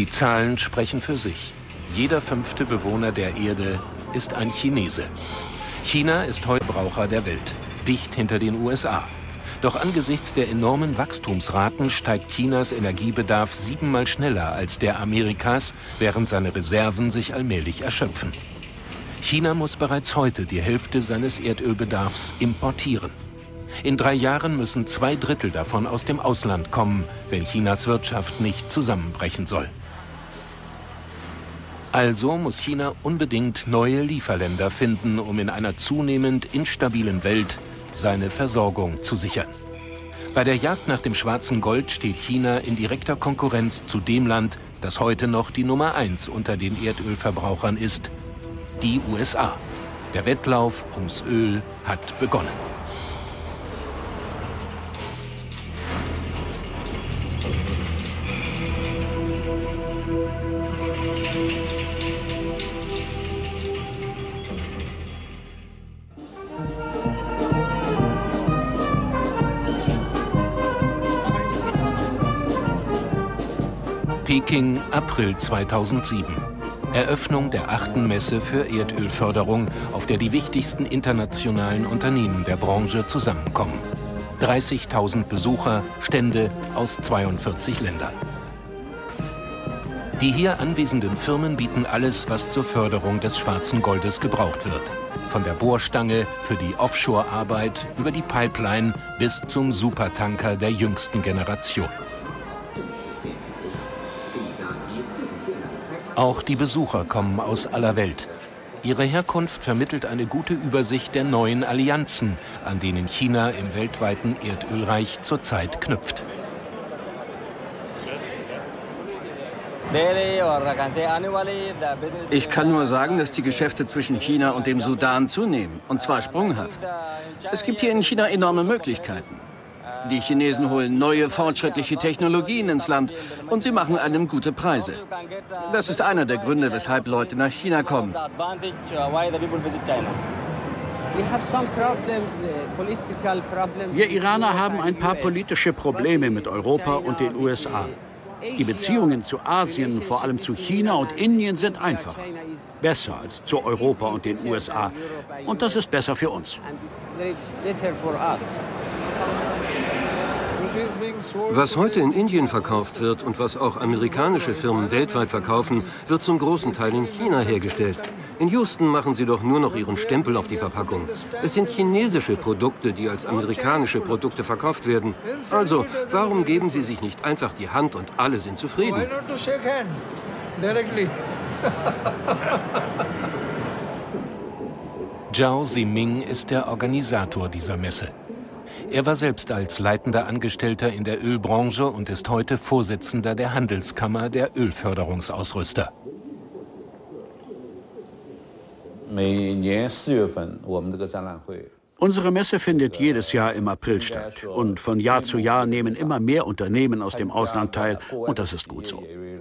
Die Zahlen sprechen für sich. Jeder 5. Bewohner der Erde ist ein Chinese. China ist heute Verbraucher der Welt, dicht hinter den USA. Doch angesichts der enormen Wachstumsraten steigt Chinas Energiebedarf 7-mal schneller als der Amerikas, während seine Reserven sich allmählich erschöpfen. China muss bereits heute die Hälfte seines Erdölbedarfs importieren. In 3 Jahren müssen 2/3 davon aus dem Ausland kommen, wenn Chinas Wirtschaft nicht zusammenbrechen soll. Also muss China unbedingt neue Lieferländer finden, um in einer zunehmend instabilen Welt seine Versorgung zu sichern. Bei der Jagd nach dem schwarzen Gold steht China in direkter Konkurrenz zu dem Land, das heute noch die Nummer 1 unter den Erdölverbrauchern ist, die USA. Der Wettlauf ums Öl hat begonnen. Peking, April 2007. Eröffnung der 8. Messe für Erdölförderung, auf der die wichtigsten internationalen Unternehmen der Branche zusammenkommen. 30.000 Besucher, Stände aus 42 Ländern. Die hier anwesenden Firmen bieten alles, was zur Förderung des schwarzen Goldes gebraucht wird. Von der Bohrstange für die Offshore-Arbeit über die Pipeline bis zum Supertanker der jüngsten Generation. Auch die Besucher kommen aus aller Welt. Ihre Herkunft vermittelt eine gute Übersicht der neuen Allianzen, an denen China im weltweiten Erdölreich zurzeit knüpft. Ich kann nur sagen, dass die Geschäfte zwischen China und dem Sudan zunehmen, und zwar sprunghaft. Es gibt hier in China enorme Möglichkeiten. Die Chinesen holen neue, fortschrittliche Technologien ins Land und sie machen einem gute Preise. Das ist einer der Gründe, weshalb Leute nach China kommen. Wir Iraner haben ein paar politische Probleme mit Europa und den USA. Die Beziehungen zu Asien, vor allem zu China und Indien, sind einfacher. Besser als zu Europa und den USA. Und das ist besser für uns. Was heute in Indien verkauft wird und was auch amerikanische Firmen weltweit verkaufen, wird zum großen Teil in China hergestellt. In Houston machen sie doch nur noch ihren Stempel auf die Verpackung. Es sind chinesische Produkte, die als amerikanische Produkte verkauft werden. Also, warum geben sie sich nicht einfach die Hand und alle sind zufrieden? Zhao Ziming ist der Organisator dieser Messe. Er war selbst als leitender Angestellter in der Ölbranche und ist heute Vorsitzender der Handelskammer der Ölförderungsausrüster. Unsere Messe findet jedes Jahr im April statt. Und von Jahr zu Jahr nehmen immer mehr Unternehmen aus dem Ausland teil. Und das ist gut so.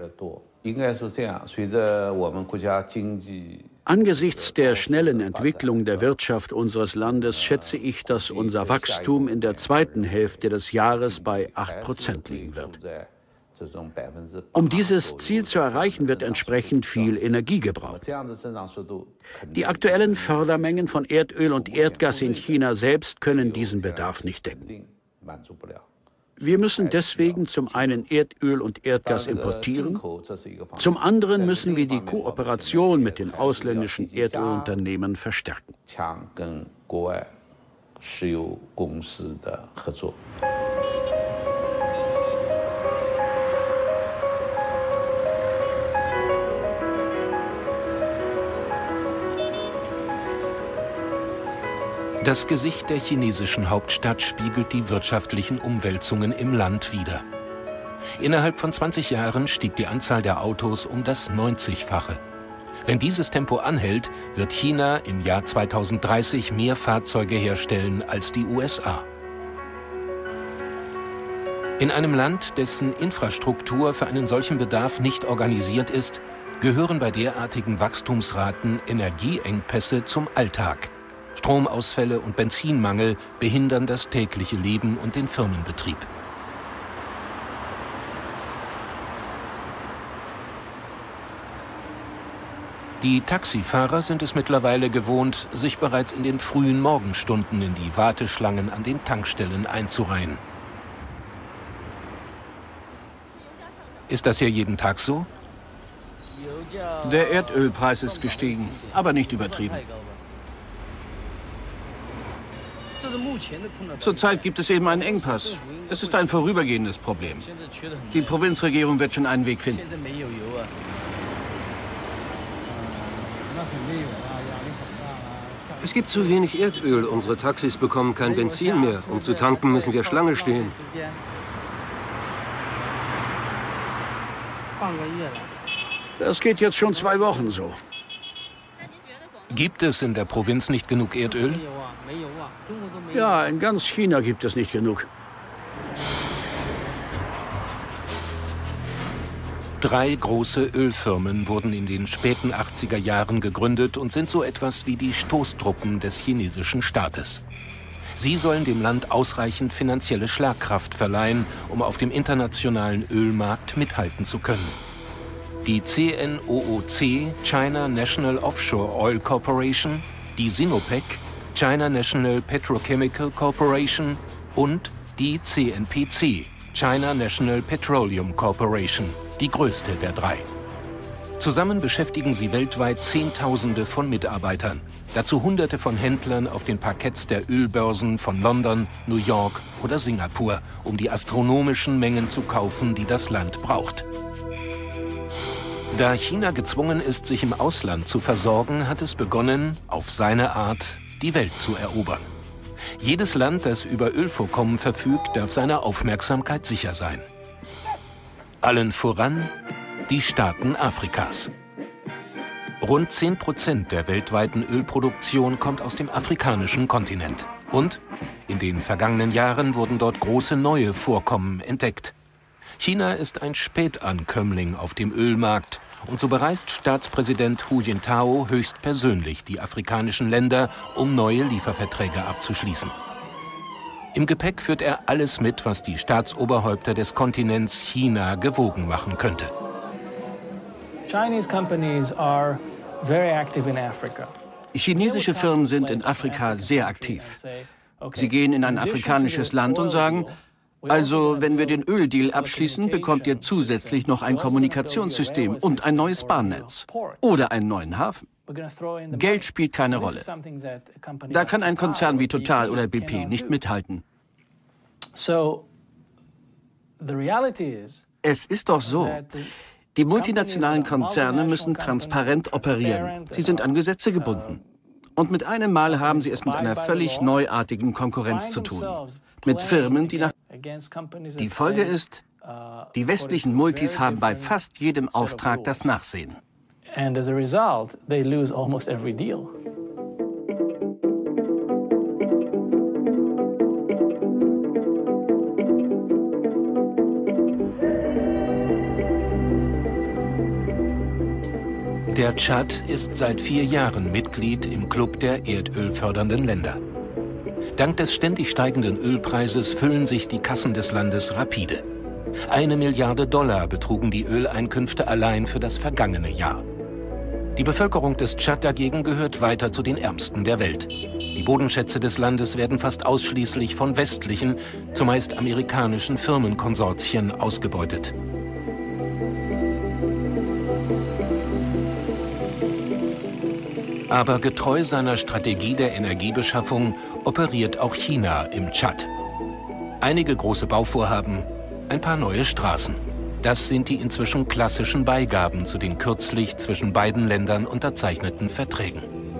Angesichts der schnellen Entwicklung der Wirtschaft unseres Landes schätze ich, dass unser Wachstum in der zweiten Hälfte des Jahres bei 8% liegen wird. Um dieses Ziel zu erreichen, wird entsprechend viel Energie gebraucht. Die aktuellen Fördermengen von Erdöl und Erdgas in China selbst können diesen Bedarf nicht decken. Wir müssen deswegen zum einen Erdöl und Erdgas importieren, zum anderen müssen wir die Kooperation mit den ausländischen Erdölunternehmen verstärken. Das Gesicht der chinesischen Hauptstadt spiegelt die wirtschaftlichen Umwälzungen im Land wider. Innerhalb von 20 Jahren stieg die Anzahl der Autos um das 90-fache. Wenn dieses Tempo anhält, wird China im Jahr 2030 mehr Fahrzeuge herstellen als die USA. In einem Land, dessen Infrastruktur für einen solchen Bedarf nicht organisiert ist, gehören bei derartigen Wachstumsraten Energieengpässe zum Alltag. Stromausfälle und Benzinmangel behindern das tägliche Leben und den Firmenbetrieb. Die Taxifahrer sind es mittlerweile gewohnt, sich bereits in den frühen Morgenstunden in die Warteschlangen an den Tankstellen einzureihen. Ist das hier jeden Tag so? Der Erdölpreis ist gestiegen, aber nicht übertrieben. Zurzeit gibt es eben einen Engpass. Es ist ein vorübergehendes Problem. Die Provinzregierung wird schon einen Weg finden. Es gibt zu wenig Erdöl. Unsere Taxis bekommen kein Benzin mehr. Um zu tanken, müssen wir Schlange stehen. Das geht jetzt schon 2 Wochen so. Gibt es in der Provinz nicht genug Erdöl? Ja, in ganz China gibt es nicht genug. 3 große Ölfirmen wurden in den späten 80er Jahren gegründet und sind so etwas wie die Stoßtruppen des chinesischen Staates. Sie sollen dem Land ausreichend finanzielle Schlagkraft verleihen, um auf dem internationalen Ölmarkt mithalten zu können. Die CNOOC, China National Offshore Oil Corporation, die Sinopec, China National Petrochemical Corporation und die CNPC, China National Petroleum Corporation, die größte der 3. Zusammen beschäftigen sie weltweit Zehntausende von Mitarbeitern, dazu Hunderte von Händlern auf den Parketts der Ölbörsen von London, New York oder Singapur, um die astronomischen Mengen zu kaufen, die das Land braucht. Da China gezwungen ist, sich im Ausland zu versorgen, hat es begonnen, auf seine Art die Welt zu erobern. Jedes Land, das über Ölvorkommen verfügt, darf seiner Aufmerksamkeit sicher sein. Allen voran die Staaten Afrikas. Rund 10% der weltweiten Ölproduktion kommt aus dem afrikanischen Kontinent. Und in den vergangenen Jahren wurden dort große neue Vorkommen entdeckt. China ist ein Spätankömmling auf dem Ölmarkt und so bereist Staatspräsident Hu Jintao höchstpersönlich die afrikanischen Länder, um neue Lieferverträge abzuschließen. Im Gepäck führt er alles mit, was die Staatsoberhäupter des Kontinents China gewogen machen könnte. Chinesische Firmen sind in Afrika sehr aktiv. Sie gehen in ein afrikanisches Land und sagen: Also, wenn wir den Öldeal abschließen, bekommt ihr zusätzlich noch ein Kommunikationssystem und ein neues Bahnnetz oder einen neuen Hafen. Geld spielt keine Rolle. Da kann ein Konzern wie Total oder BP nicht mithalten. Es ist doch so, die multinationalen Konzerne müssen transparent operieren. Sie sind an Gesetze gebunden. Und mit einem Mal haben sie es mit einer völlig neuartigen Konkurrenz zu tun. Mit Firmen, die nach... Die Folge ist, die westlichen Multis haben bei fast jedem Auftrag das Nachsehen. And as a result, they lose almost every deal. Der Tschad ist seit 4 Jahren Mitglied im Club der erdölfördernden Länder. Dank des ständig steigenden Ölpreises füllen sich die Kassen des Landes rapide. 1 Milliarde $ betrugen die Öleinkünfte allein für das vergangene Jahr. Die Bevölkerung des Tschad dagegen gehört weiter zu den ärmsten der Welt. Die Bodenschätze des Landes werden fast ausschließlich von westlichen, zumeist amerikanischen Firmenkonsortien ausgebeutet. Aber getreu seiner Strategie der Energiebeschaffung operiert auch China im Tschad. Einige große Bauvorhaben, ein paar neue Straßen. Das sind die inzwischen klassischen Beigaben zu den kürzlich zwischen beiden Ländern unterzeichneten Verträgen.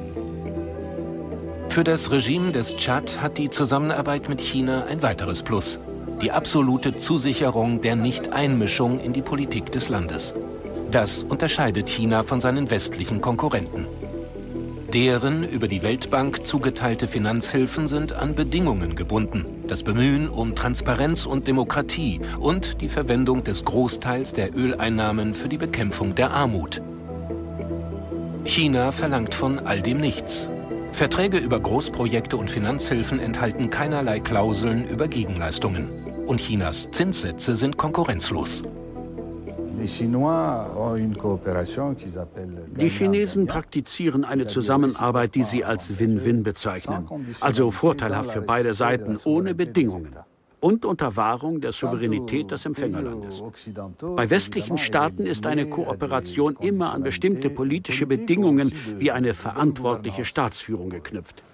Für das Regime des Tschad hat die Zusammenarbeit mit China ein weiteres Plus: die absolute Zusicherung der Nicht-Einmischung in die Politik des Landes. Das unterscheidet China von seinen westlichen Konkurrenten. Deren über die Weltbank zugeteilte Finanzhilfen sind an Bedingungen gebunden: das Bemühen um Transparenz und Demokratie und die Verwendung des Großteils der Öleinnahmen für die Bekämpfung der Armut. China verlangt von all dem nichts. Verträge über Großprojekte und Finanzhilfen enthalten keinerlei Klauseln über Gegenleistungen. Und Chinas Zinssätze sind konkurrenzlos. Die Chinesen praktizieren eine Zusammenarbeit, die sie als Win-Win bezeichnen, also vorteilhaft für beide Seiten, ohne Bedingungen und unter Wahrung der Souveränität des Empfängerlandes. Bei westlichen Staaten ist eine Kooperation immer an bestimmte politische Bedingungen wie eine verantwortliche Staatsführung geknüpft.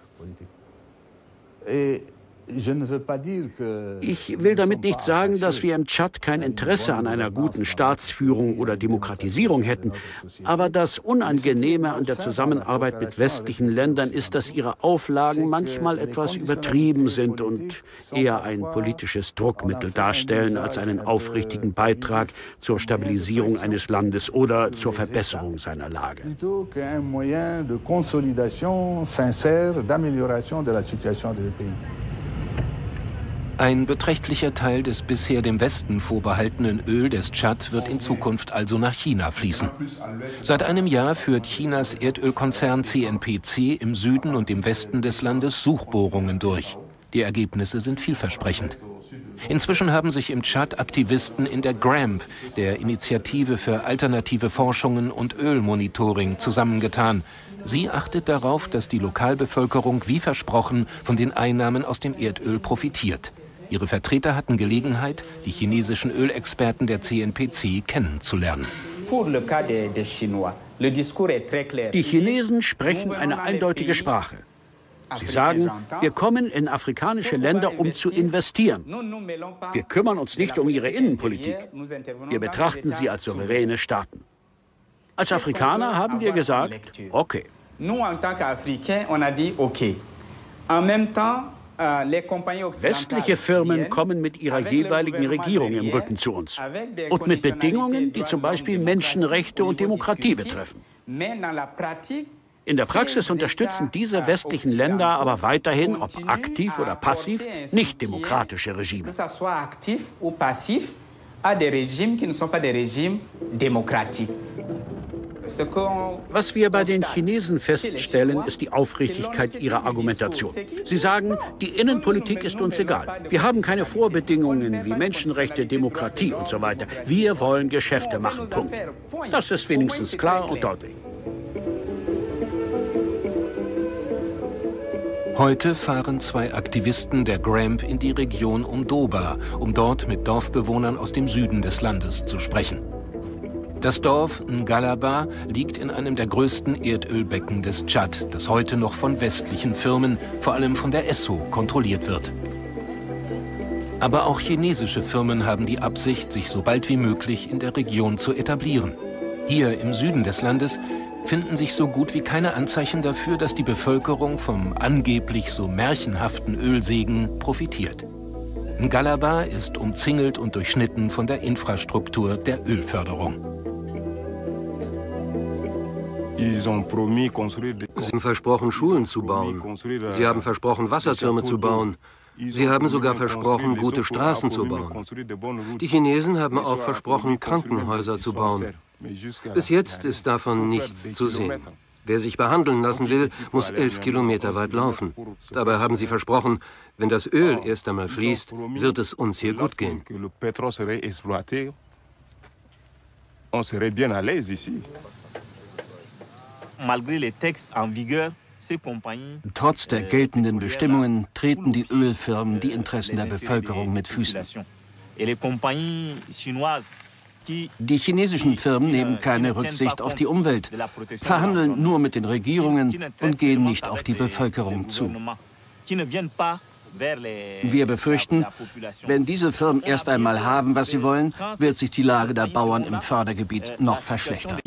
Ich will damit nicht sagen, dass wir im Tschad kein Interesse an einer guten Staatsführung oder Demokratisierung hätten. Aber das Unangenehme an der Zusammenarbeit mit westlichen Ländern ist, dass ihre Auflagen manchmal etwas übertrieben sind und eher ein politisches Druckmittel darstellen als einen aufrichtigen Beitrag zur Stabilisierung eines Landes oder zur Verbesserung seiner Lage. Ein beträchtlicher Teil des bisher dem Westen vorbehaltenen Öl des Tschad wird in Zukunft also nach China fließen. Seit einem Jahr führt Chinas Erdölkonzern CNPC im Süden und im Westen des Landes Suchbohrungen durch. Die Ergebnisse sind vielversprechend. Inzwischen haben sich im Tschad Aktivisten in der GRAMP, der Initiative für alternative Forschungen und Ölmonitoring, zusammengetan. Sie achtet darauf, dass die Lokalbevölkerung wie versprochen von den Einnahmen aus dem Erdöl profitiert. Ihre Vertreter hatten Gelegenheit, die chinesischen Ölexperten der CNPC kennenzulernen. Die Chinesen sprechen eine eindeutige Sprache. Sie sagen, wir kommen in afrikanische Länder, um zu investieren. Wir kümmern uns nicht um ihre Innenpolitik. Wir betrachten sie als souveräne Staaten. Als Afrikaner haben wir gesagt, okay. Westliche Firmen kommen mit ihrer jeweiligen Regierung im Rücken zu uns und mit Bedingungen, die zum Beispiel Menschenrechte und Demokratie betreffen. In der Praxis unterstützen diese westlichen Länder aber weiterhin, ob aktiv oder passiv, nicht demokratische Regime. Was wir bei den Chinesen feststellen, ist die Aufrichtigkeit ihrer Argumentation. Sie sagen, die Innenpolitik ist uns egal. Wir haben keine Vorbedingungen wie Menschenrechte, Demokratie und so weiter. Wir wollen Geschäfte machen. Punkt. Das ist wenigstens klar und deutlich. Heute fahren zwei Aktivisten der GRAMP in die Region um Doba, um dort mit Dorfbewohnern aus dem Süden des Landes zu sprechen. Das Dorf Ngalaba liegt in einem der größten Erdölbecken des Tschad, das heute noch von westlichen Firmen, vor allem von der Esso, kontrolliert wird. Aber auch chinesische Firmen haben die Absicht, sich so bald wie möglich in der Region zu etablieren. Hier im Süden des Landes finden sich so gut wie keine Anzeichen dafür, dass die Bevölkerung vom angeblich so märchenhaften Ölsegen profitiert. Ngalaba ist umzingelt und durchschnitten von der Infrastruktur der Ölförderung. Sie haben versprochen, Schulen zu bauen. Sie haben versprochen, Wassertürme zu bauen. Sie haben sogar versprochen, gute Straßen zu bauen. Die Chinesen haben auch versprochen, Krankenhäuser zu bauen. Bis jetzt ist davon nichts zu sehen. Wer sich behandeln lassen will, muss 11 Kilometer weit laufen. Dabei haben sie versprochen, wenn das Öl erst einmal fließt, wird es uns hier gut gehen. Trotz der geltenden Bestimmungen treten die Ölfirmen die Interessen der Bevölkerung mit Füßen. Die chinesischen Firmen nehmen keine Rücksicht auf die Umwelt, verhandeln nur mit den Regierungen und gehen nicht auf die Bevölkerung zu. Wir befürchten, wenn diese Firmen erst einmal haben, was sie wollen, wird sich die Lage der Bauern im Fördergebiet noch verschlechtern.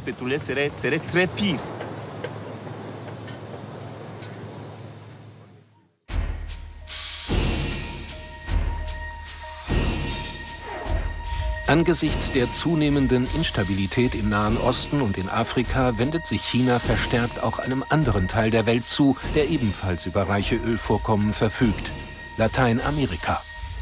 Angesichts der zunehmenden Instabilität im Nahen Osten und in Afrika wendet sich China verstärkt auch einem anderen Teil der Welt zu, der ebenfalls über reiche Ölvorkommen verfügt: Lateinamerika.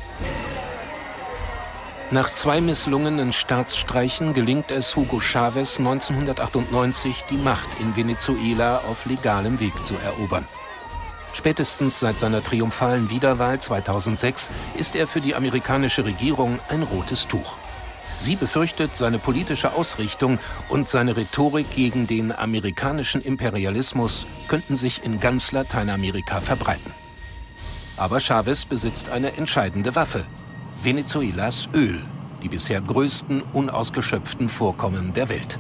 Nach 2 misslungenen Staatsstreichen gelingt es Hugo Chávez 1998, die Macht in Venezuela auf legalem Weg zu erobern. Spätestens seit seiner triumphalen Wiederwahl 2006 ist er für die amerikanische Regierung ein rotes Tuch. Sie befürchtet, seine politische Ausrichtung und seine Rhetorik gegen den amerikanischen Imperialismus könnten sich in ganz Lateinamerika verbreiten. Aber Chávez besitzt eine entscheidende Waffe: Venezuelas Öl, die bisher größten unausgeschöpften Vorkommen der Welt.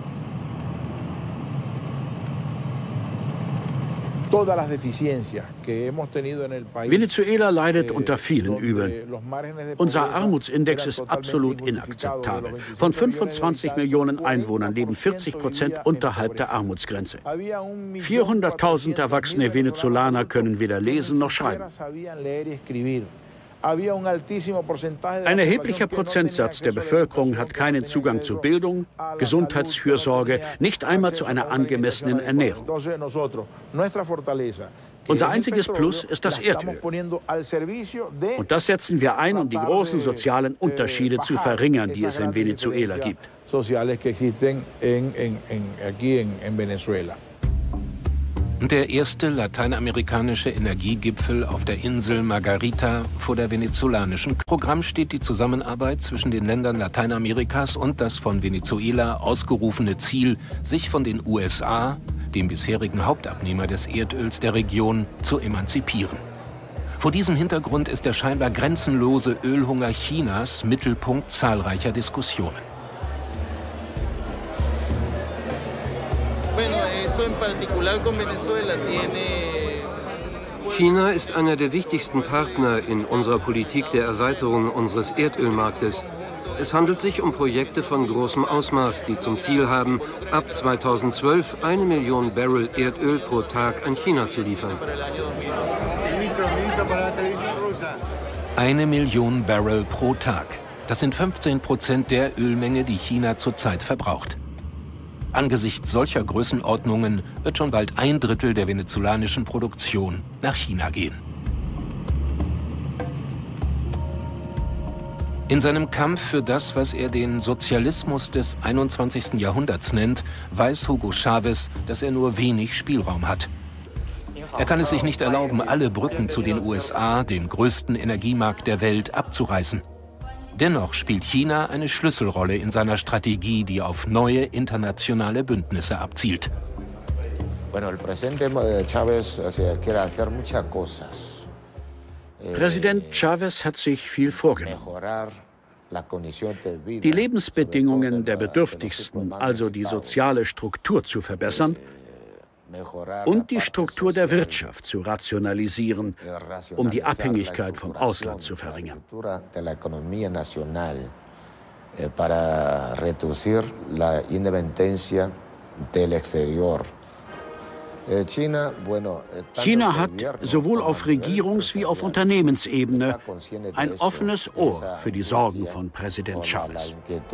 Venezuela leidet unter vielen Übeln. Unser Armutsindex ist absolut inakzeptabel. Von 25 Millionen Einwohnern leben 40% unterhalb der Armutsgrenze. 400.000 erwachsene Venezolaner können weder lesen noch schreiben. Ein erheblicher Prozentsatz der Bevölkerung hat keinen Zugang zu Bildung, Gesundheitsfürsorge, nicht einmal zu einer angemessenen Ernährung. Unser einziges Plus ist das Erdöl. Und das setzen wir ein, um die großen sozialen Unterschiede zu verringern, die es in Venezuela gibt. Der erste lateinamerikanische Energiegipfel auf der Insel Margarita vor der venezolanischen Programm steht die Zusammenarbeit zwischen den Ländern Lateinamerikas und das von Venezuela ausgerufene Ziel, sich von den USA, dem bisherigen Hauptabnehmer des Erdöls der Region, zu emanzipieren. Vor diesem Hintergrund ist der scheinbar grenzenlose Ölhunger Chinas Mittelpunkt zahlreicher Diskussionen. China ist einer der wichtigsten Partner in unserer Politik der Erweiterung unseres Erdölmarktes. Es handelt sich um Projekte von großem Ausmaß, die zum Ziel haben, ab 2012 1 Million Barrel Erdöl pro Tag an China zu liefern. 1 Million Barrel pro Tag. Das sind 15% der Ölmenge, die China zurzeit verbraucht. Angesichts solcher Größenordnungen wird schon bald 1/3 der venezolanischen Produktion nach China gehen. In seinem Kampf für das, was er den Sozialismus des 21. Jahrhunderts nennt, weiß Hugo Chávez, dass er nur wenig Spielraum hat. Er kann es sich nicht erlauben, alle Brücken zu den USA, dem größten Energiemarkt der Welt, abzureißen. Dennoch spielt China eine Schlüsselrolle in seiner Strategie, die auf neue internationale Bündnisse abzielt. Präsident Chávez hat sich viel vorgenommen. Die Lebensbedingungen der Bedürftigsten, also die soziale Struktur zu verbessern und die Struktur der Wirtschaft zu rationalisieren, um die Abhängigkeit vom Ausland zu verringern. China hat sowohl auf Regierungs- wie auf Unternehmensebene ein offenes Ohr für die Sorgen von Präsident Chávez.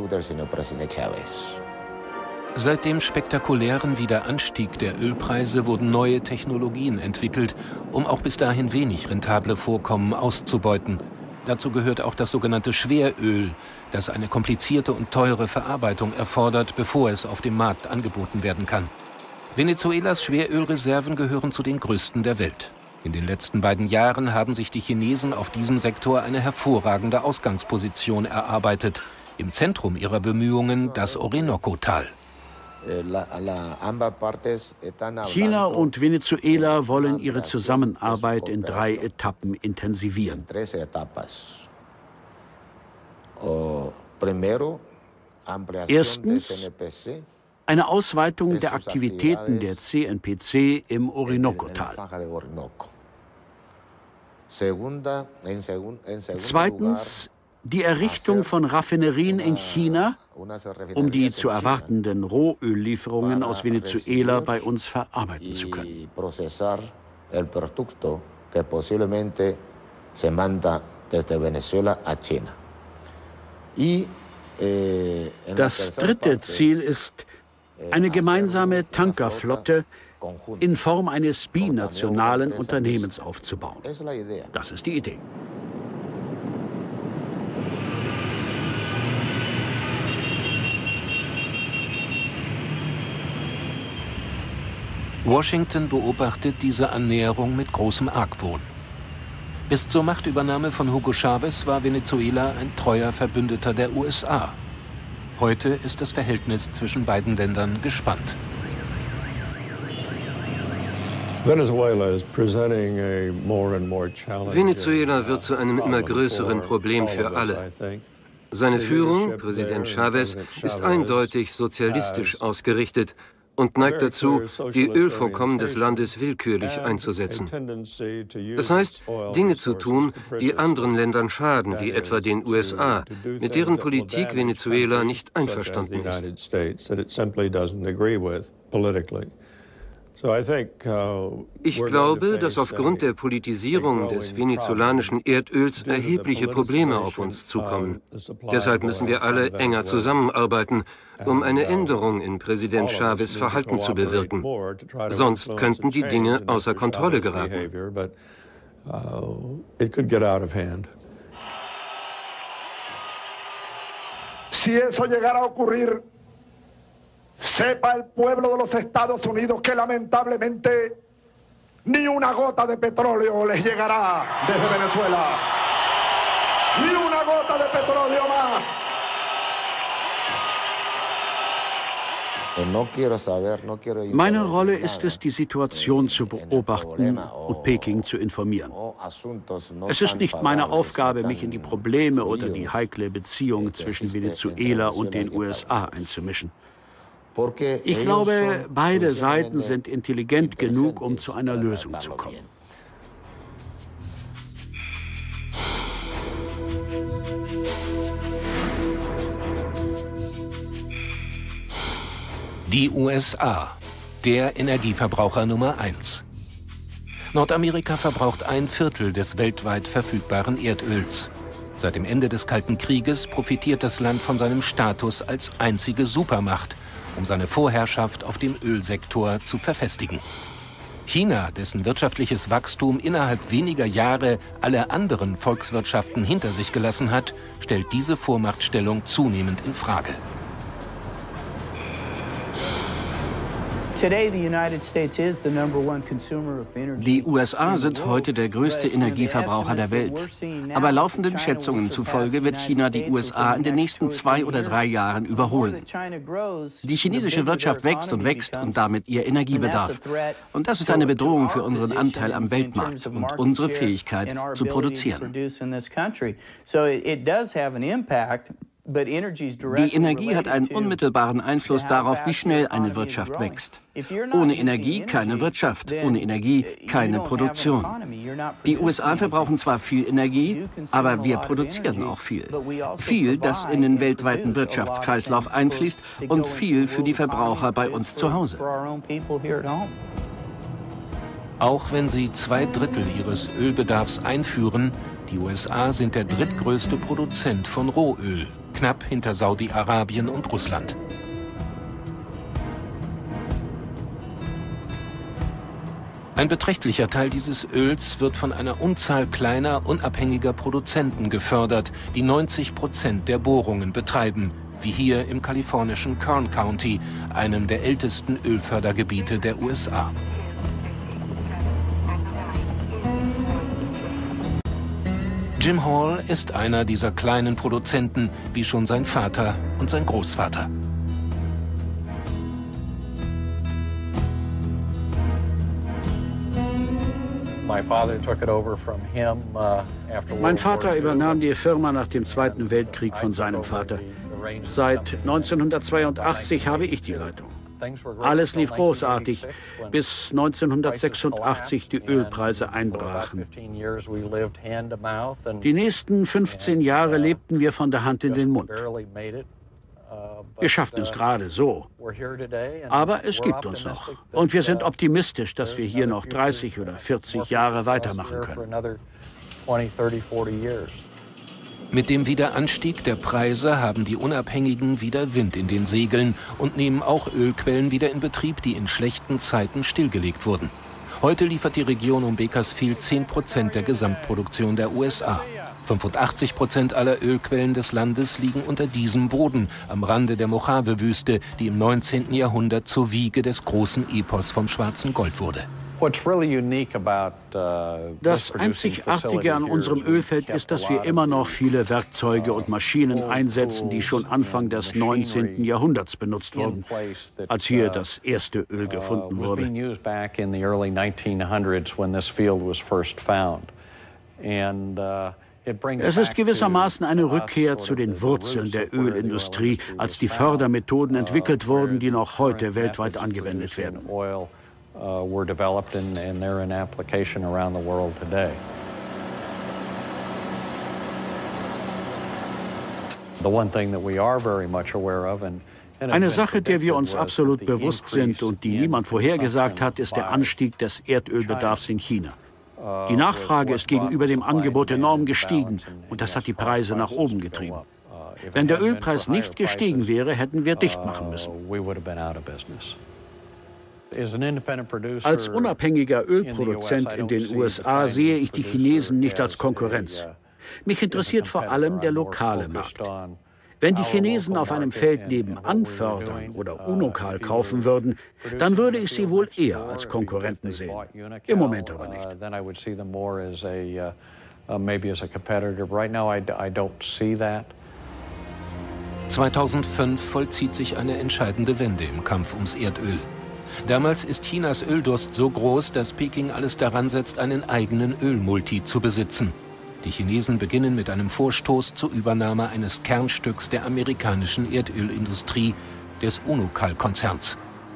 Seit dem spektakulären Wiederanstieg der Ölpreise wurden neue Technologien entwickelt, um auch bis dahin wenig rentable Vorkommen auszubeuten. Dazu gehört auch das sogenannte Schweröl, das eine komplizierte und teure Verarbeitung erfordert, bevor es auf dem Markt angeboten werden kann. Venezuelas Schwerölreserven gehören zu den größten der Welt. In den letzten beiden Jahren haben sich die Chinesen auf diesem Sektor eine hervorragende Ausgangsposition erarbeitet. Im Zentrum ihrer Bemühungen das Orinoco-Tal. China und Venezuela wollen ihre Zusammenarbeit in 3 Etappen intensivieren. Erstens eine Ausweitung der Aktivitäten der CNPC im Orinoco-Tal. Zweitens die Errichtung von Raffinerien in China, um die zu erwartenden Rohöllieferungen aus Venezuela bei uns verarbeiten zu können. Das dritte Ziel ist, eine gemeinsame Tankerflotte in Form eines binationalen Unternehmens aufzubauen. Das ist die Idee. Washington beobachtet diese Annäherung mit großem Argwohn. Bis zur Machtübernahme von Hugo Chávez war Venezuela ein treuer Verbündeter der USA. Heute ist das Verhältnis zwischen beiden Ländern gespannt. Venezuela wird zu einem immer größeren Problem für alle. Seine Führung, Präsident Chavez, ist eindeutig sozialistisch ausgerichtet und neigt dazu, die Ölvorkommen des Landes willkürlich einzusetzen. Das heißt, Dinge zu tun, die anderen Ländern schaden, wie etwa den USA, mit deren Politik Venezuela nicht einverstanden ist. Ich glaube, dass aufgrund der Politisierung des venezolanischen Erdöls erhebliche Probleme auf uns zukommen. Deshalb müssen wir alle enger zusammenarbeiten, um eine Änderung in Präsident Chavez' Verhalten zu bewirken. Sonst könnten die Dinge außer Kontrolle geraten. Si eso llegara a ocurrir, sepa el pueblo de los Estados Unidos que lamentablemente ni una gota de petróleo les llegará desde Venezuela. Ni una gota de petróleo más. Meine Rolle ist es, die Situation zu beobachten und Peking zu informieren. Es ist nicht meine Aufgabe, mich in die Probleme oder die heikle Beziehung zwischen Venezuela und den USA einzumischen. Ich glaube, beide Seiten sind intelligent genug, um zu einer Lösung zu kommen. Die USA, der Energieverbraucher Nummer 1. Nordamerika verbraucht 1/4 des weltweit verfügbaren Erdöls. Seit dem Ende des Kalten Krieges profitiert das Land von seinem Status als einzige Supermacht, um seine Vorherrschaft auf dem Ölsektor zu verfestigen. China, dessen wirtschaftliches Wachstum innerhalb weniger Jahre alle anderen Volkswirtschaften hinter sich gelassen hat, stellt diese Vormachtstellung zunehmend in Frage. Die USA sind heute der größte Energieverbraucher der Welt. Aber laufenden Schätzungen zufolge wird China die USA in den nächsten 2 oder 3 Jahren überholen. Die chinesische Wirtschaft wächst und damit ihr Energiebedarf. Und das ist eine Bedrohung für unseren Anteil am Weltmarkt und unsere Fähigkeit zu produzieren. Die Energie hat einen unmittelbaren Einfluss darauf, wie schnell eine Wirtschaft wächst. Ohne Energie keine Wirtschaft, ohne Energie keine Produktion. Die USA verbrauchen zwar viel Energie, aber wir produzieren auch viel. Viel, das in den weltweiten Wirtschaftskreislauf einfließt und viel für die Verbraucher bei uns zu Hause. Auch wenn sie 2/3 ihres Ölbedarfs einführen, die USA sind der drittgrößte Produzent von Rohöl, knapp hinter Saudi-Arabien und Russland. Ein beträchtlicher Teil dieses Öls wird von einer Unzahl kleiner, unabhängiger Produzenten gefördert, die 90% der Bohrungen betreiben, wie hier im kalifornischen Kern County, einem der ältesten Ölfördergebiete der USA. Jim Hall ist einer dieser kleinen Produzenten, wie schon sein Vater und sein Großvater. Mein Vater übernahm die Firma nach dem Zweiten Weltkrieg von seinem Vater. Seit 1982 habe ich die Leitung. Alles lief großartig, bis 1986 die Ölpreise einbrachen. Die nächsten 15 Jahre lebten wir von der Hand in den Mund. Wir schafften es gerade so. Aber es gibt uns noch. Und wir sind optimistisch, dass wir hier noch 30 oder 40 Jahre weitermachen können. Mit dem Wiederanstieg der Preise haben die Unabhängigen wieder Wind in den Segeln und nehmen auch Ölquellen wieder in Betrieb, die in schlechten Zeiten stillgelegt wurden. Heute liefert die Region um Bakersfield 10% der Gesamtproduktion der USA. 85% aller Ölquellen des Landes liegen unter diesem Boden, am Rande der Mojave-Wüste, die im 19. Jahrhundert zur Wiege des großen Epos vom Schwarzen Gold wurde. Das Einzigartige an unserem Ölfeld ist, dass wir immer noch viele Werkzeuge und Maschinen einsetzen, die schon Anfang des 19. Jahrhunderts benutzt wurden, als hier das erste Öl gefunden wurde. Es ist gewissermaßen eine Rückkehr zu den Wurzeln der Ölindustrie, als die Fördermethoden entwickelt wurden, die noch heute weltweit angewendet werden. Eine Sache, der wir uns absolut bewusst sind und die niemand vorhergesagt hat, ist der Anstieg des Erdölbedarfs in China. Die Nachfrage ist gegenüber dem Angebot enorm gestiegen und das hat die Preise nach oben getrieben. Wenn der Ölpreis nicht gestiegen wäre, hätten wir dicht machen müssen. Als unabhängiger Ölproduzent in den USA sehe ich die Chinesen nicht als Konkurrenz. Mich interessiert vor allem der lokale Markt. Wenn die Chinesen auf einem Feld nebenan fördern oder Unocal kaufen würden, dann würde ich sie wohl eher als Konkurrenten sehen. Im Moment aber nicht. 2005 vollzieht sich eine entscheidende Wende im Kampf ums Erdöl. Damals ist Chinas Öldurst so groß, dass Peking alles daran setzt, einen eigenen Ölmulti zu besitzen. Die Chinesen beginnen mit einem Vorstoß zur Übernahme eines Kernstücks der amerikanischen Erdölindustrie, des Unocal-Konzerns.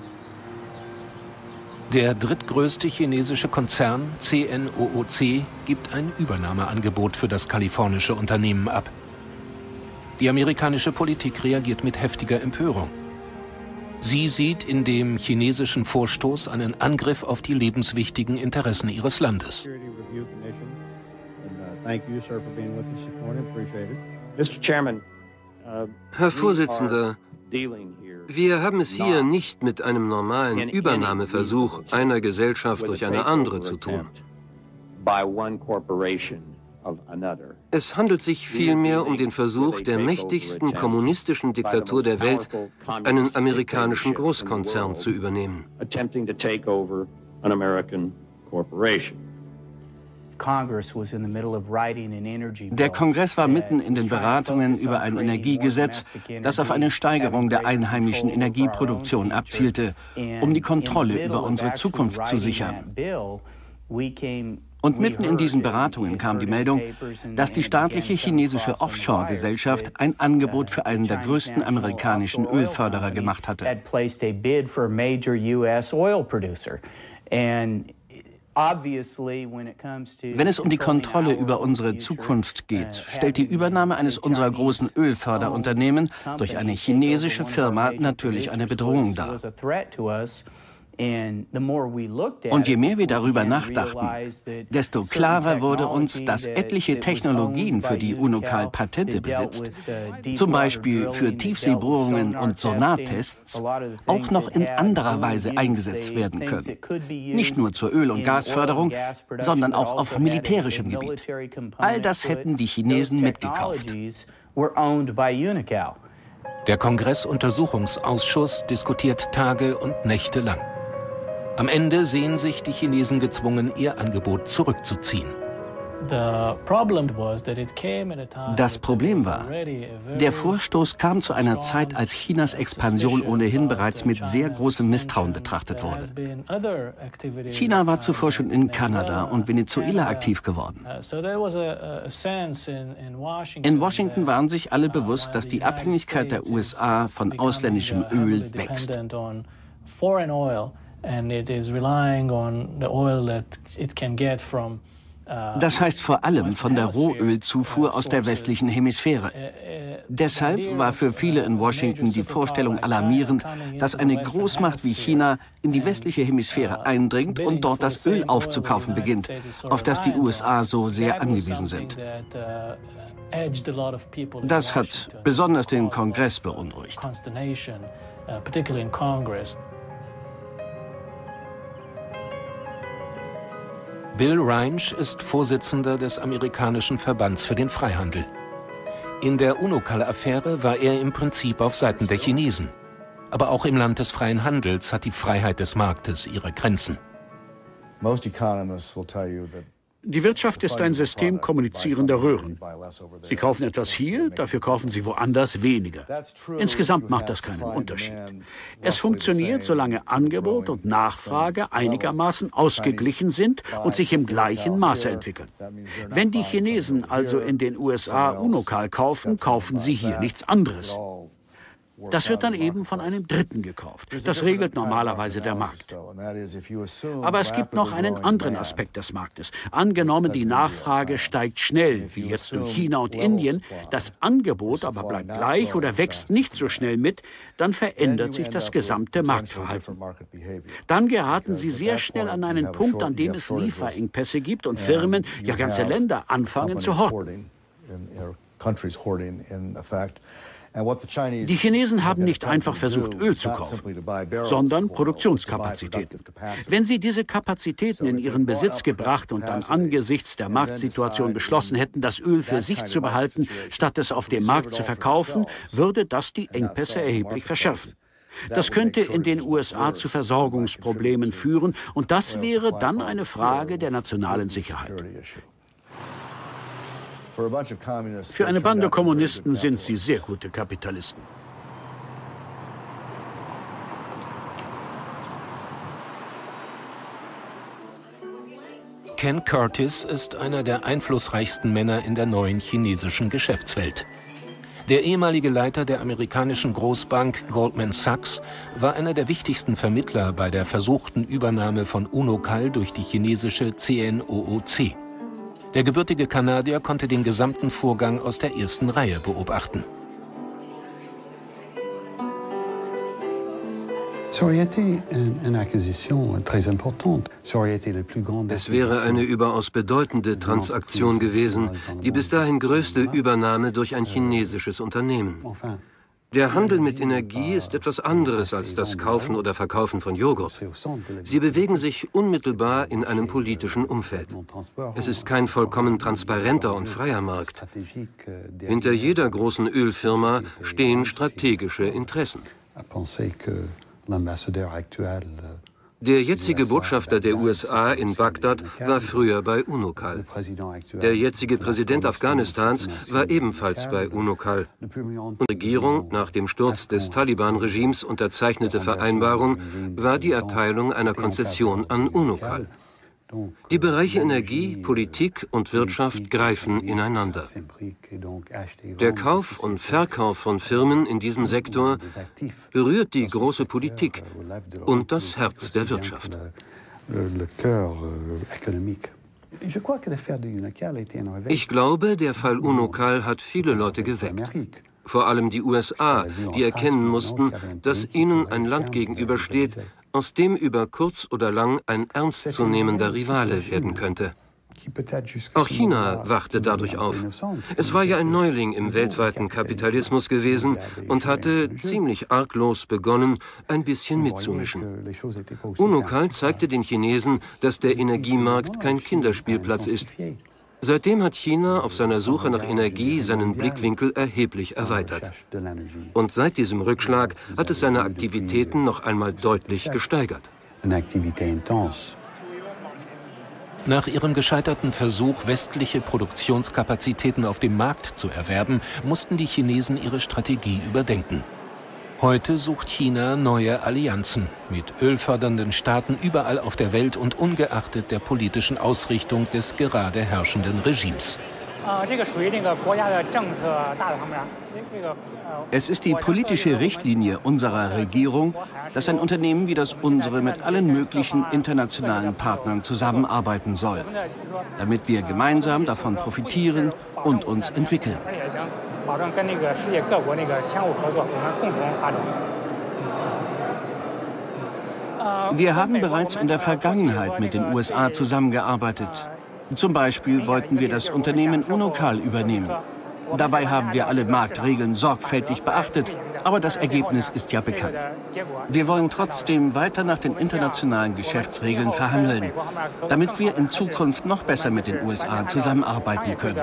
Der drittgrößte chinesische Konzern, CNOOC, gibt ein Übernahmeangebot für das kalifornische Unternehmen ab. Die amerikanische Politik reagiert mit heftiger Empörung. Sie sieht in dem chinesischen Vorstoß einen Angriff auf die lebenswichtigen Interessen ihres Landes. Herr Vorsitzender, wir haben es hier nicht mit einem normalen Übernahmeversuch einer Gesellschaft durch eine andere zu tun. Es handelt sich vielmehr um den Versuch der mächtigsten kommunistischen Diktatur der Welt, einen amerikanischen Großkonzern zu übernehmen. Der Kongress war mitten in den Beratungen über ein Energiegesetz, das auf eine Steigerung der einheimischen Energieproduktion abzielte, um die Kontrolle über unsere Zukunft zu sichern. Und mitten in diesen Beratungen kam die Meldung, dass die staatliche chinesische Offshore-Gesellschaft ein Angebot für einen der größten amerikanischen Ölförderer gemacht hatte. Wenn es um die Kontrolle über unsere Zukunft geht, stellt die Übernahme eines unserer großen Ölförderunternehmen durch eine chinesische Firma natürlich eine Bedrohung dar. Und je mehr wir darüber nachdachten, desto klarer wurde uns, dass etliche Technologien, für die Unocal Patente besitzt, zum Beispiel für Tiefseebohrungen und Sonartests, auch noch in anderer Weise eingesetzt werden können. Nicht nur zur Öl- und Gasförderung, sondern auch auf militärischem Gebiet. All das hätten die Chinesen mitgekauft. Der Kongress-Untersuchungsausschuss diskutiert Tage und Nächte lang. Am Ende sehen sich die Chinesen gezwungen, ihr Angebot zurückzuziehen. Das Problem war, der Vorstoß kam zu einer Zeit, als Chinas Expansion ohnehin bereits mit sehr großem Misstrauen betrachtet wurde. China war zuvor schon in Kanada und Venezuela aktiv geworden. In Washington waren sich alle bewusst, dass die Abhängigkeit der USA von ausländischem Öl wächst. Das heißt vor allem von der Rohölzufuhr aus der westlichen Hemisphäre. Deshalb war für viele in Washington die Vorstellung alarmierend, dass eine Großmacht wie China in die westliche Hemisphäre eindringt und dort das Öl aufzukaufen beginnt, auf das die USA so sehr angewiesen sind. Das hat besonders den Kongress beunruhigt. Bill Reinsch ist Vorsitzender des amerikanischen Verbands für den Freihandel. In der Unocal-Affäre war er im Prinzip auf Seiten der Chinesen. Aber auch im Land des freien Handels hat die Freiheit des Marktes ihre Grenzen. Die Wirtschaft ist ein System kommunizierender Röhren. Sie kaufen etwas hier, dafür kaufen Sie woanders weniger. Insgesamt macht das keinen Unterschied. Es funktioniert, solange Angebot und Nachfrage einigermaßen ausgeglichen sind und sich im gleichen Maße entwickeln. Wenn die Chinesen also in den USA Unocal kaufen, kaufen sie hier nichts anderes. Das wird dann eben von einem Dritten gekauft. Das regelt normalerweise der Markt. Aber es gibt noch einen anderen Aspekt des Marktes. Angenommen, die Nachfrage steigt schnell, wie jetzt in China und Indien, das Angebot aber bleibt gleich oder wächst nicht so schnell mit, dann verändert sich das gesamte Marktverhalten. Dann geraten Sie sehr schnell an einen Punkt, an dem es Lieferengpässe gibt und Firmen, ja ganze Länder, anfangen zu horten. Die Chinesen haben nicht einfach versucht, Öl zu kaufen, sondern Produktionskapazitäten. Wenn sie diese Kapazitäten in ihren Besitz gebracht und dann angesichts der Marktsituation beschlossen hätten, das Öl für sich zu behalten, statt es auf dem Markt zu verkaufen, würde das die Engpässe erheblich verschärfen. Das könnte in den USA zu Versorgungsproblemen führen, und das wäre dann eine Frage der nationalen Sicherheit. Für eine Bande Kommunisten sind sie sehr gute Kapitalisten. Ken Curtis ist einer der einflussreichsten Männer in der neuen chinesischen Geschäftswelt. Der ehemalige Leiter der amerikanischen Großbank Goldman Sachs war einer der wichtigsten Vermittler bei der versuchten Übernahme von Unocal durch die chinesische CNOOC. Der gebürtige Kanadier konnte den gesamten Vorgang aus der ersten Reihe beobachten. Es wäre eine überaus bedeutende Transaktion gewesen, die bis dahin größte Übernahme durch ein chinesisches Unternehmen. Der Handel mit Energie ist etwas anderes als das Kaufen oder Verkaufen von Joghurt. Sie bewegen sich unmittelbar in einem politischen Umfeld. Es ist kein vollkommen transparenter und freier Markt. Hinter jeder großen Ölfirma stehen strategische Interessen. Der jetzige Botschafter der USA in Bagdad war früher bei Unocal. Der jetzige Präsident Afghanistans war ebenfalls bei Unocal. Die Regierung nach dem Sturz des Taliban-Regimes unterzeichnete Vereinbarung war die Erteilung einer Konzession an Unocal. Die Bereiche Energie, Politik und Wirtschaft greifen ineinander. Der Kauf und Verkauf von Firmen in diesem Sektor berührt die große Politik und das Herz der Wirtschaft. Ich glaube, der Fall Unocal hat viele Leute geweckt. Vor allem die USA, die erkennen mussten, dass ihnen ein Land gegenübersteht, aus dem über kurz oder lang ein ernstzunehmender Rivale werden könnte. Auch China wachte dadurch auf. Es war ja ein Neuling im weltweiten Kapitalismus gewesen und hatte ziemlich arglos begonnen, ein bisschen mitzumischen. Unocal zeigte den Chinesen, dass der Energiemarkt kein Kinderspielplatz ist. Seitdem hat China auf seiner Suche nach Energie seinen Blickwinkel erheblich erweitert. Und seit diesem Rückschlag hat es seine Aktivitäten noch einmal deutlich gesteigert. Nach ihrem gescheiterten Versuch, westliche Produktionskapazitäten auf dem Markt zu erwerben, mussten die Chinesen ihre Strategie überdenken. Heute sucht China neue Allianzen mit ölfördernden Staaten überall auf der Welt und ungeachtet der politischen Ausrichtung des gerade herrschenden Regimes. Es ist die politische Richtlinie unserer Regierung, dass ein Unternehmen wie das unsere mit allen möglichen internationalen Partnern zusammenarbeiten soll, damit wir gemeinsam davon profitieren und uns entwickeln. Wir haben bereits in der Vergangenheit mit den USA zusammengearbeitet. Zum Beispiel wollten wir das Unternehmen Unocal übernehmen. Dabei haben wir alle Marktregeln sorgfältig beachtet, aber das Ergebnis ist ja bekannt. Wir wollen trotzdem weiter nach den internationalen Geschäftsregeln verhandeln, damit wir in Zukunft noch besser mit den USA zusammenarbeiten können.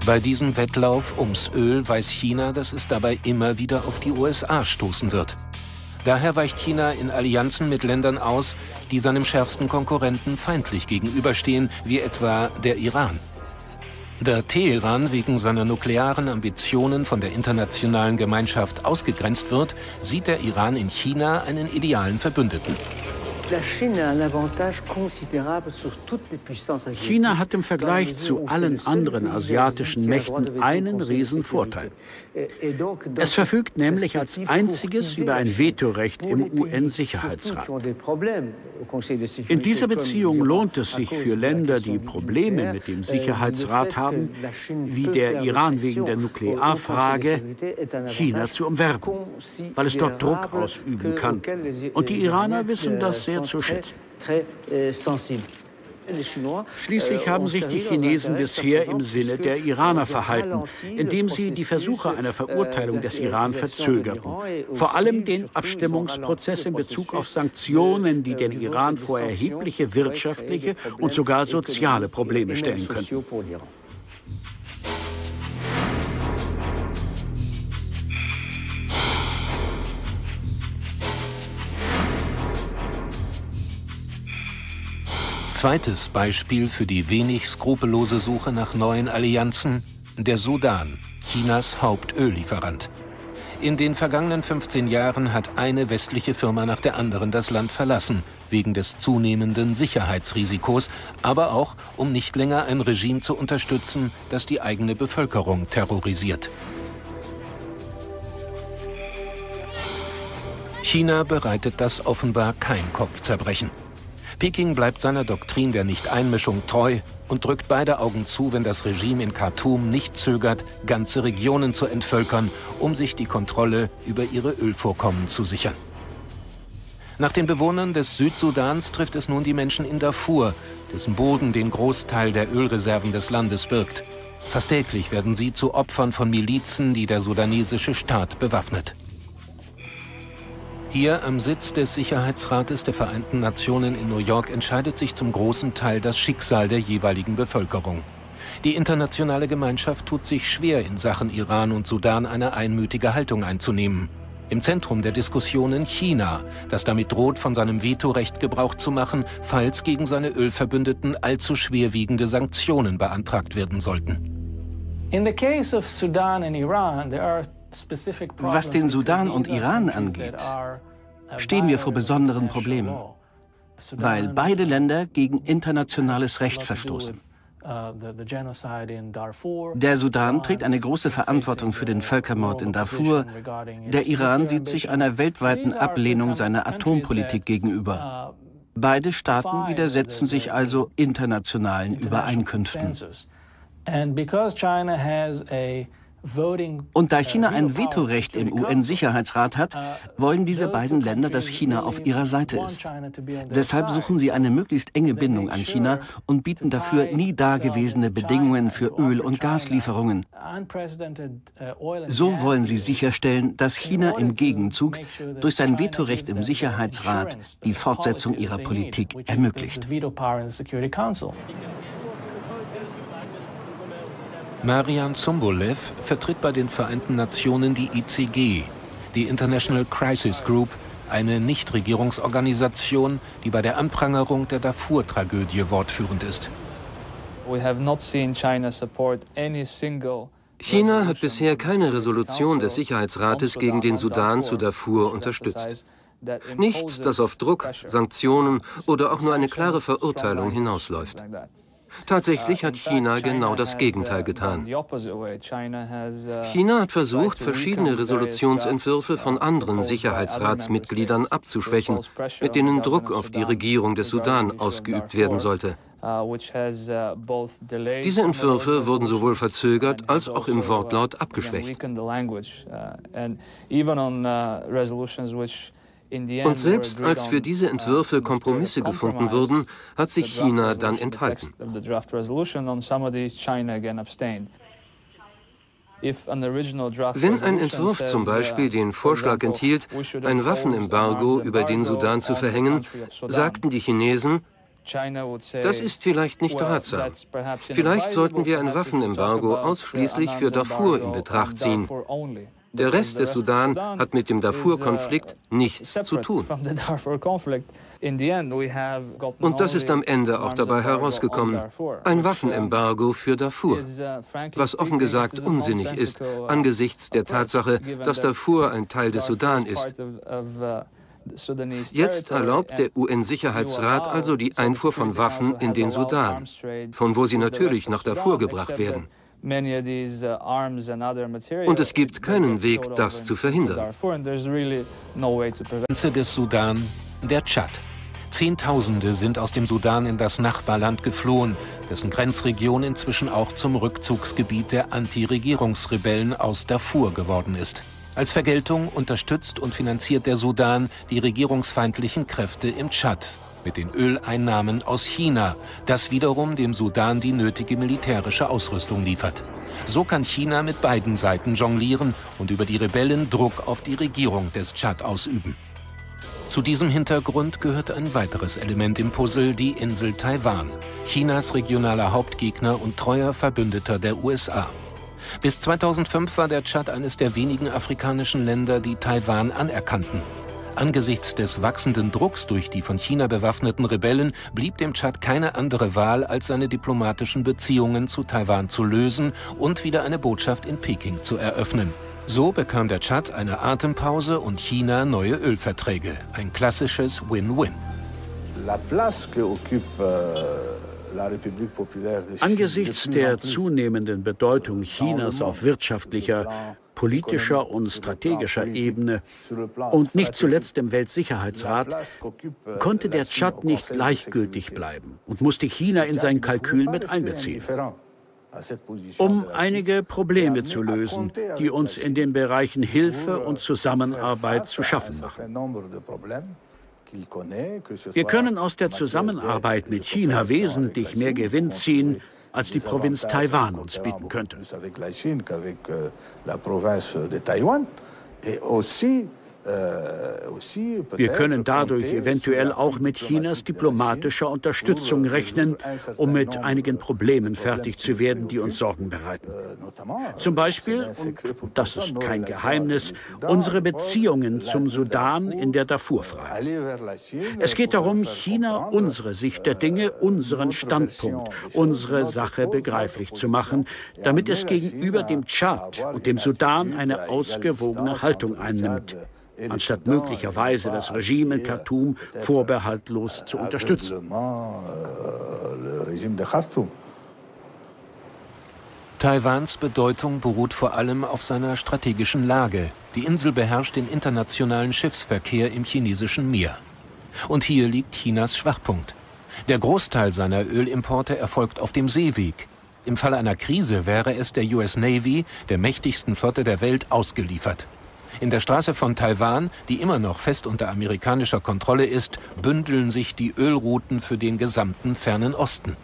Bei diesem Wettlauf ums Öl weiß China, dass es dabei immer wieder auf die USA stoßen wird. Daher weicht China in Allianzen mit Ländern aus, die seinem schärfsten Konkurrenten feindlich gegenüberstehen, wie etwa der Iran. Da Teheran wegen seiner nuklearen Ambitionen von der internationalen Gemeinschaft ausgegrenzt wird, sieht der Iran in China einen idealen Verbündeten. China hat im Vergleich zu allen anderen asiatischen Mächten einen Riesenvorteil. Es verfügt nämlich als einziges über ein Vetorecht im UN-Sicherheitsrat. In dieser Beziehung lohnt es sich für Länder, die Probleme mit dem Sicherheitsrat haben, wie der Iran wegen der Nuklearfrage, China zu umwerben, weil es dort Druck ausüben kann. Und die Iraner wissen das sehr zu schätzen. Schließlich haben sich die Chinesen bisher im Sinne der Iraner verhalten, indem sie die Versuche einer Verurteilung des Iran verzögerten. Vor allem den Abstimmungsprozess in Bezug auf Sanktionen, die den Iran vor erhebliche wirtschaftliche und sogar soziale Probleme stellen können. Zweites Beispiel für die wenig skrupellose Suche nach neuen Allianzen: der Sudan, Chinas Hauptöllieferant. In den vergangenen 15 Jahren hat eine westliche Firma nach der anderen das Land verlassen, wegen des zunehmenden Sicherheitsrisikos, aber auch, um nicht länger ein Regime zu unterstützen, das die eigene Bevölkerung terrorisiert. China bereitet das offenbar kein Kopfzerbrechen. Peking bleibt seiner Doktrin der Nichteinmischung treu und drückt beide Augen zu, wenn das Regime in Khartoum nicht zögert, ganze Regionen zu entvölkern, um sich die Kontrolle über ihre Ölvorkommen zu sichern. Nach den Bewohnern des Südsudans trifft es nun die Menschen in Darfur, dessen Boden den Großteil der Ölreserven des Landes birgt. Fast täglich werden sie zu Opfern von Milizen, die der sudanesische Staat bewaffnet. Hier am Sitz des Sicherheitsrates der Vereinten Nationen in New York entscheidet sich zum großen Teil das Schicksal der jeweiligen Bevölkerung. Die internationale Gemeinschaft tut sich schwer, in Sachen Iran und Sudan eine einmütige Haltung einzunehmen. Im Zentrum der Diskussionen China, das damit droht, von seinem Vetorecht Gebrauch zu machen, falls gegen seine Ölverbündeten allzu schwerwiegende Sanktionen beantragt werden sollten. Was den Sudan und Iran angeht, stehen wir vor besonderen Problemen, weil beide Länder gegen internationales Recht verstoßen. Der Sudan trägt eine große Verantwortung für den Völkermord in Darfur. Der Iran sieht sich einer weltweiten Ablehnung seiner Atompolitik gegenüber. Beide Staaten widersetzen sich also internationalen Übereinkünften. Und da China ein Vetorecht im UN-Sicherheitsrat hat, wollen diese beiden Länder, dass China auf ihrer Seite ist. Deshalb suchen sie eine möglichst enge Bindung an China und bieten dafür nie dagewesene Bedingungen für Öl- und Gaslieferungen. So wollen sie sicherstellen, dass China im Gegenzug durch sein Vetorecht im Sicherheitsrat die Fortsetzung ihrer Politik ermöglicht. Marian Zumbulev vertritt bei den Vereinten Nationen die ICG, die International Crisis Group, eine Nichtregierungsorganisation, die bei der Anprangerung der Darfur-Tragödie wortführend ist. China hat bisher keine Resolution des Sicherheitsrates gegen den Sudan zu Darfur unterstützt. Nichts, das auf Druck, Sanktionen oder auch nur eine klare Verurteilung hinausläuft. Tatsächlich hat China genau das Gegenteil getan. China hat versucht, verschiedene Resolutionsentwürfe von anderen Sicherheitsratsmitgliedern abzuschwächen, mit denen Druck auf die Regierung des Sudan ausgeübt werden sollte. Diese Entwürfe wurden sowohl verzögert als auch im Wortlaut abgeschwächt. Und selbst als für diese Entwürfe Kompromisse gefunden wurden, hat sich China dann enthalten. Wenn ein Entwurf zum Beispiel den Vorschlag enthielt, ein Waffenembargo über den Sudan zu verhängen, sagten die Chinesen, Das ist vielleicht nicht ratsam. Vielleicht sollten wir ein Waffenembargo ausschließlich für Darfur in Betracht ziehen. Der Rest des Sudan hat mit dem Darfur-Konflikt nichts zu tun. Und das ist am Ende auch dabei herausgekommen. Ein Waffenembargo für Darfur. Was offen gesagt unsinnig ist, angesichts der Tatsache, dass Darfur ein Teil des Sudan ist. Jetzt erlaubt der UN-Sicherheitsrat also die Einfuhr von Waffen in den Sudan, von wo sie natürlich nach Darfur gebracht werden. Und es gibt keinen Weg, das zu verhindern. Grenze des Sudan, der Tschad. Zehntausende sind aus dem Sudan in das Nachbarland geflohen, dessen Grenzregion inzwischen auch zum Rückzugsgebiet der Anti-Regierungsrebellen aus Darfur geworden ist. Als Vergeltung unterstützt und finanziert der Sudan die regierungsfeindlichen Kräfte im Tschad mit den Öleinnahmen aus China, das wiederum dem Sudan die nötige militärische Ausrüstung liefert. So kann China mit beiden Seiten jonglieren und über die Rebellen Druck auf die Regierung des Tschad ausüben. Zu diesem Hintergrund gehört ein weiteres Element im Puzzle, die Insel Taiwan, Chinas regionaler Hauptgegner und treuer Verbündeter der USA. Bis 2005 war der Tschad eines der wenigen afrikanischen Länder, die Taiwan anerkannten. Angesichts des wachsenden Drucks durch die von China bewaffneten Rebellen blieb dem Tschad keine andere Wahl, als seine diplomatischen Beziehungen zu Taiwan zu lösen und wieder eine Botschaft in Peking zu eröffnen. So bekam der Tschad eine Atempause und China neue Ölverträge. Ein klassisches Win-Win. Angesichts der zunehmenden Bedeutung Chinas auf wirtschaftlicher, politischer und strategischer Ebene und nicht zuletzt im Weltsicherheitsrat konnte der Tschad nicht gleichgültig bleiben und musste China in sein Kalkül mit einbeziehen. Um einige Probleme zu lösen, die uns in den Bereichen Hilfe und Zusammenarbeit zu schaffen machen. Wir können aus der Zusammenarbeit mit China wesentlich mehr Gewinn ziehen, als die Provinz Taiwan uns bieten könnte. Wir können dadurch eventuell auch mit Chinas diplomatischer Unterstützung rechnen, um mit einigen Problemen fertig zu werden, die uns Sorgen bereiten. Zum Beispiel, und das ist kein Geheimnis, unsere Beziehungen zum Sudan in der Darfur-Frage. Es geht darum, China unsere Sicht der Dinge, unseren Standpunkt, unsere Sache begreiflich zu machen, damit es gegenüber dem Tschad und dem Sudan eine ausgewogene Haltung einnimmt, anstatt möglicherweise das Regime in Khartoum vorbehaltlos zu unterstützen. Taiwans Bedeutung beruht vor allem auf seiner strategischen Lage. Die Insel beherrscht den internationalen Schiffsverkehr im chinesischen Meer. Und hier liegt Chinas Schwachpunkt. Der Großteil seiner Ölimporte erfolgt auf dem Seeweg. Im Falle einer Krise wäre es der US Navy, der mächtigsten Flotte der Welt, ausgeliefert. In der Straße von Taiwan, die immer noch fest unter amerikanischer Kontrolle ist, bündeln sich die Ölrouten für den gesamten Fernen Osten.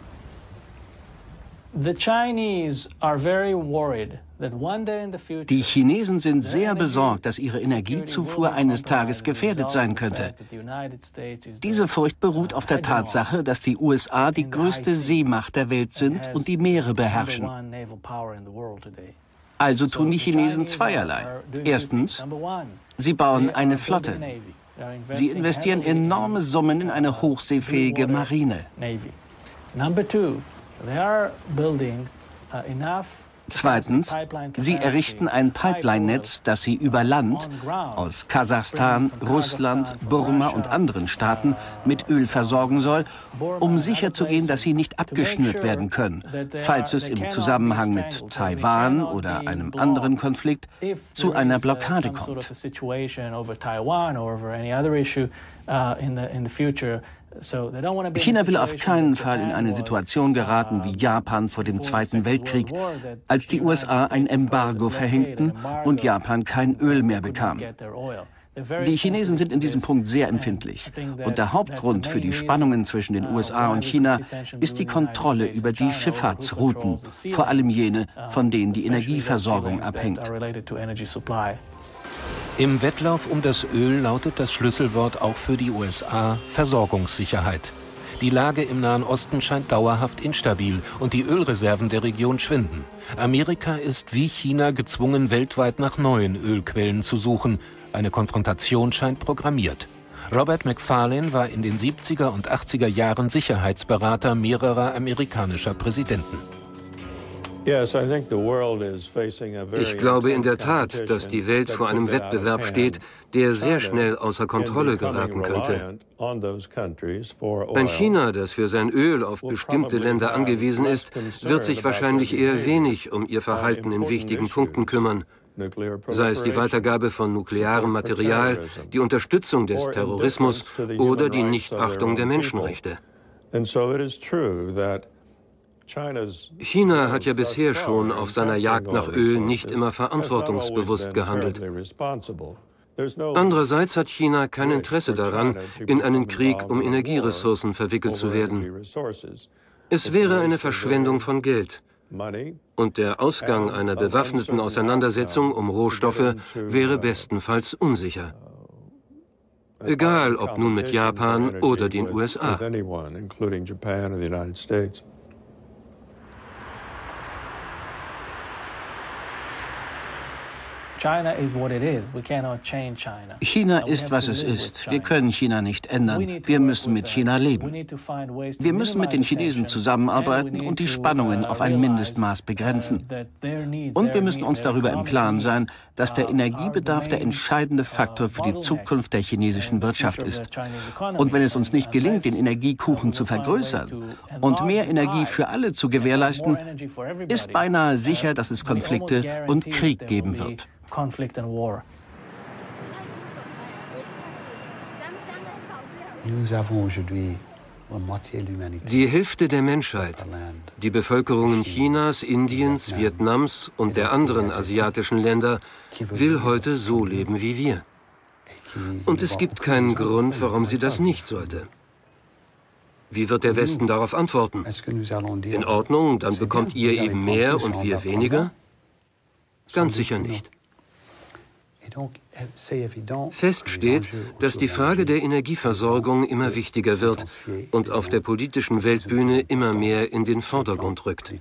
Die Chinesen sind sehr besorgt, dass ihre Energiezufuhr eines Tages gefährdet sein könnte. Diese Furcht beruht auf der Tatsache, dass die USA die größte Seemacht der Welt sind und die Meere beherrschen. Also tun die Chinesen zweierlei. Erstens, sie bauen eine Flotte. Sie investieren enorme Summen in eine hochseefähige Marine. Zweitens, sie errichten ein Pipeline-Netz, das sie über Land aus Kasachstan, Russland, Burma und anderen Staaten mit Öl versorgen soll, um sicherzugehen, dass sie nicht abgeschnürt werden können, falls es im Zusammenhang mit Taiwan oder einem anderen Konflikt zu einer Blockade kommt. China will auf keinen Fall in eine Situation geraten wie Japan vor dem Zweiten Weltkrieg, als die USA ein Embargo verhängten und Japan kein Öl mehr bekam. Die Chinesen sind in diesem Punkt sehr empfindlich. Und der Hauptgrund für die Spannungen zwischen den USA und China ist die Kontrolle über die Schifffahrtsrouten, vor allem jene, von denen die Energieversorgung abhängt. Im Wettlauf um das Öl lautet das Schlüsselwort auch für die USA Versorgungssicherheit. Die Lage im Nahen Osten scheint dauerhaft instabil und die Ölreserven der Region schwinden. Amerika ist wie China gezwungen, weltweit nach neuen Ölquellen zu suchen. Eine Konfrontation scheint programmiert. Robert McFarlane war in den 70er und 80er Jahren Sicherheitsberater mehrerer amerikanischer Präsidenten. Ich glaube in der Tat, dass die Welt vor einem Wettbewerb steht, der sehr schnell außer Kontrolle geraten könnte. Ein China, das für sein Öl auf bestimmte Länder angewiesen ist, wird sich wahrscheinlich eher wenig um ihr Verhalten in wichtigen Punkten kümmern. Sei es die Weitergabe von nuklearem Material, die Unterstützung des Terrorismus oder die Nichtachtung der Menschenrechte. China hat ja bisher schon auf seiner Jagd nach Öl nicht immer verantwortungsbewusst gehandelt. Andererseits hat China kein Interesse daran, in einen Krieg um Energieressourcen verwickelt zu werden. Es wäre eine Verschwendung von Geld. Und der Ausgang einer bewaffneten Auseinandersetzung um Rohstoffe wäre bestenfalls unsicher. Egal, ob nun mit Japan oder den USA. China ist, was es ist. Wir können China nicht ändern. Wir müssen mit China leben. Wir müssen mit den Chinesen zusammenarbeiten und die Spannungen auf ein Mindestmaß begrenzen. Und wir müssen uns darüber im Klaren sein, dass der Energiebedarf der entscheidende Faktor für die Zukunft der chinesischen Wirtschaft ist. Und wenn es uns nicht gelingt, den Energiekuchen zu vergrößern und mehr Energie für alle zu gewährleisten, ist beinahe sicher, dass es Konflikte und Krieg geben wird. Die Hälfte der Menschheit, die Bevölkerungen Chinas, Indiens, Vietnams und der anderen asiatischen Länder, will heute so leben wie wir. Und es gibt keinen Grund, warum sie das nicht sollte. Wie wird der Westen darauf antworten? In Ordnung, dann bekommt ihr eben mehr und wir weniger? Ganz sicher nicht. Fest steht, dass die Frage der Energieversorgung immer wichtiger wird und auf der politischen Weltbühne immer mehr in den Vordergrund rückt.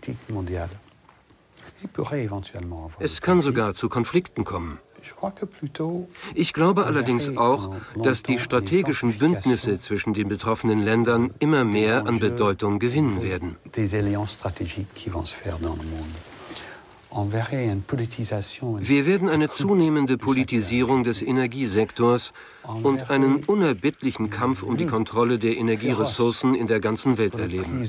Es kann sogar zu Konflikten kommen. Ich glaube allerdings auch, dass die strategischen Bündnisse zwischen den betroffenen Ländern immer mehr an Bedeutung gewinnen werden. Wir werden eine zunehmende Politisierung des Energiesektors und einen unerbittlichen Kampf um die Kontrolle der Energieressourcen in der ganzen Welt erleben.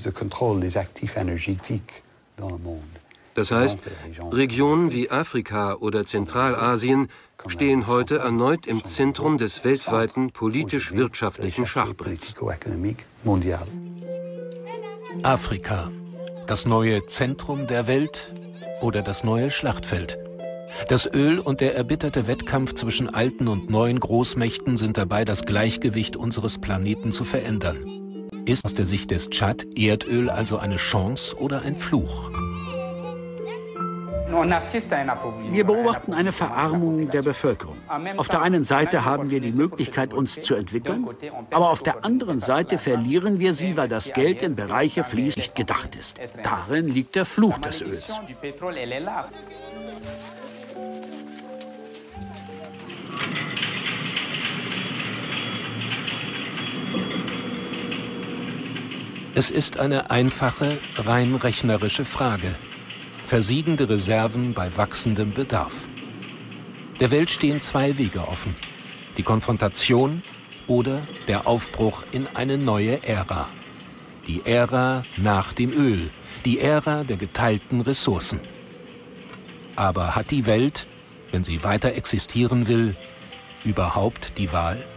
Das heißt, Regionen wie Afrika oder Zentralasien stehen heute erneut im Zentrum des weltweiten politisch-wirtschaftlichen Schachbretts. Afrika, das neue Zentrum der Welt oder das neue Schlachtfeld. Das Öl und der erbitterte Wettkampf zwischen alten und neuen Großmächten sind dabei, das Gleichgewicht unseres Planeten zu verändern. Ist aus der Sicht des Tschad Erdöl also eine Chance oder ein Fluch? Wir beobachten eine Verarmung der Bevölkerung. Auf der einen Seite haben wir die Möglichkeit, uns zu entwickeln, aber auf der anderen Seite verlieren wir sie, weil das Geld in Bereiche fließt, nicht gedacht ist. Darin liegt der Fluch des Öls. Es ist eine einfache, rein rechnerische Frage. Versiegende Reserven bei wachsendem Bedarf. Der Welt stehen zwei Wege offen. Die Konfrontation oder der Aufbruch in eine neue Ära. Die Ära nach dem Öl. Die Ära der geteilten Ressourcen. Aber hat die Welt, wenn sie weiter existieren will, überhaupt die Wahl?